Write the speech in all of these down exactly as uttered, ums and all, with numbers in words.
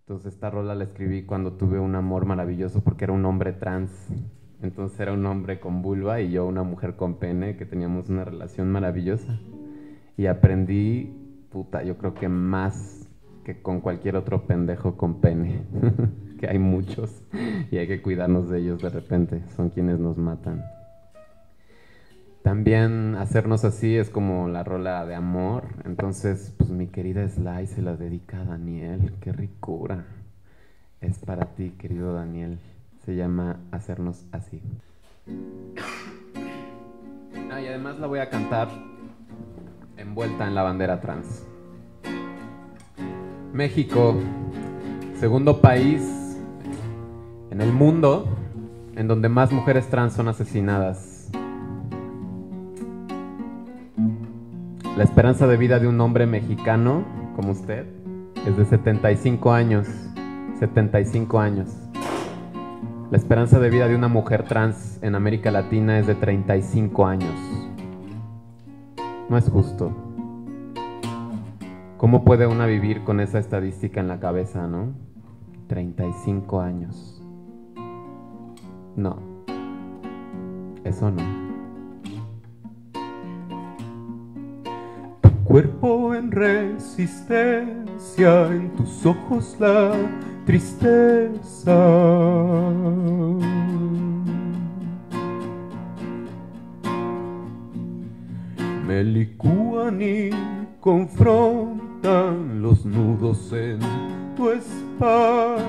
Entonces esta rola la escribí cuando tuve un amor maravilloso porque era un hombre trans. Entonces era un hombre con vulva y yo una mujer con pene, que teníamos una relación maravillosa. Y aprendí, puta, yo creo que más que con cualquier otro pendejo con pene. Que hay muchos y hay que cuidarnos de ellos de repente. Son quienes nos matan. También hacernos así es como la rola de amor. Entonces, pues mi querida Sly se la dedica a Daniel. Qué ricura. Es para ti, querido Daniel. Se llama Hacernos así. Ah, y además la voy a cantar envuelta en la bandera trans. México, segundo país en el mundo en donde más mujeres trans son asesinadas. La esperanza de vida de un hombre mexicano como usted es de setenta y cinco años. setenta y cinco años. La esperanza de vida de una mujer trans en América Latina es de treinta y cinco años. No es justo. ¿Cómo puede una vivir con esa estadística en la cabeza, no? treinta y cinco años. No. Eso no. Cuerpo en resistencia, en tus ojos la tristeza. Me licúan y confrontan los nudos en tu espalda.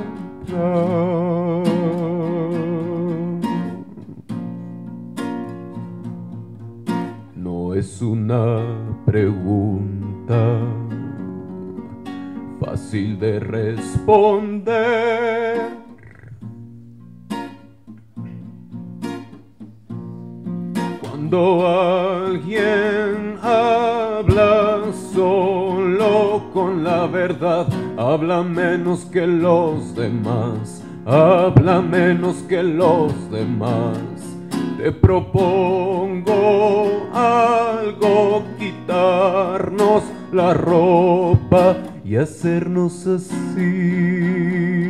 No es una pregunta fácil de responder. Cuando alguien habla solo con la verdad, habla menos que los demás, habla menos que los demás. Te propongo algo, quitarnos la ropa y hacernos así.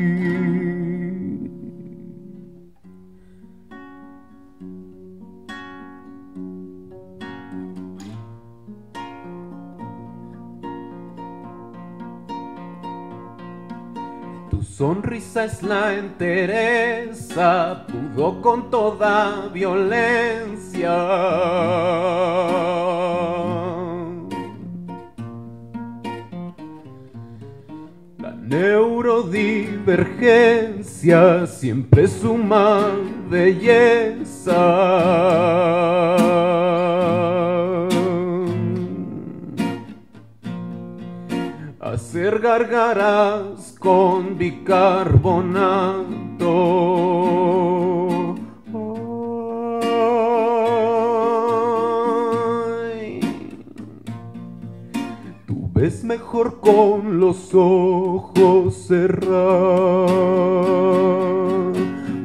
Tu sonrisa es la entereza, pudo con toda violencia. La neurodivergencia siempre suma belleza. Hacer gárgaras con bicarbonato. Ay. Tú ves mejor con los ojos cerrados.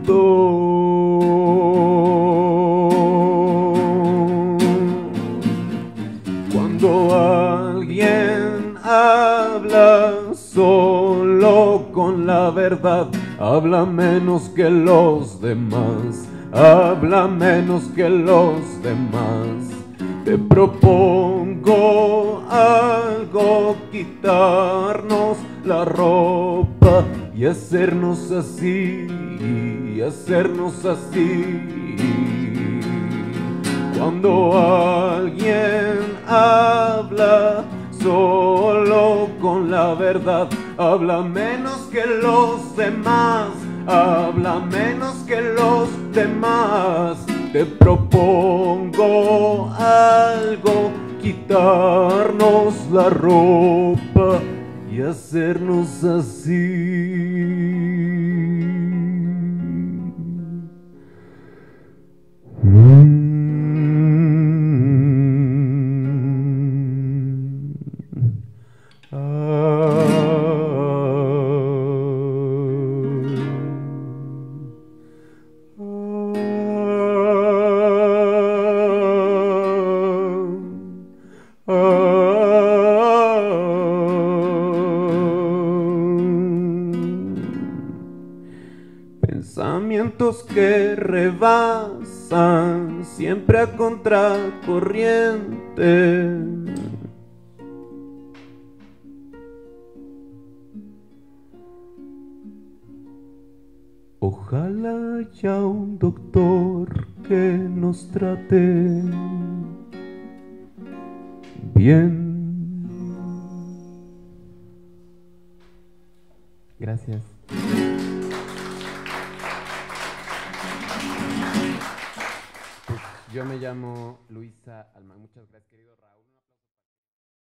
Cuando alguien habla solo con la verdad, habla menos que los demás, habla menos que los demás. Te propongo algo, quitarnos la ropa y hacernos así, y hacernos así. Cuando alguien habla solo con la verdad, habla menos que los demás, habla menos que los demás. Te propongo algo, quitarnos la ropa y hacernos así. pensamientos que rebasan siempre a contracorriente. Ojalá haya un doctor que nos trate bien. Gracias. Pues yo me llamo Luisa Alma. Muchas gracias, querido Raúl.